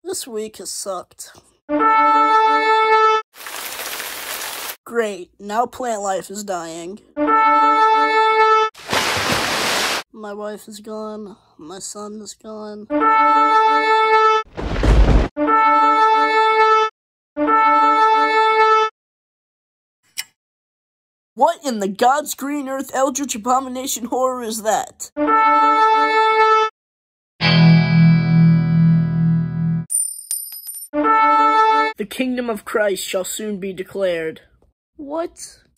This week has sucked. Great, now plant life is dying. My wife is gone. My son is gone. What in the God's green earth eldritch abomination horror is that? The kingdom of Christ shall soon be declared. What?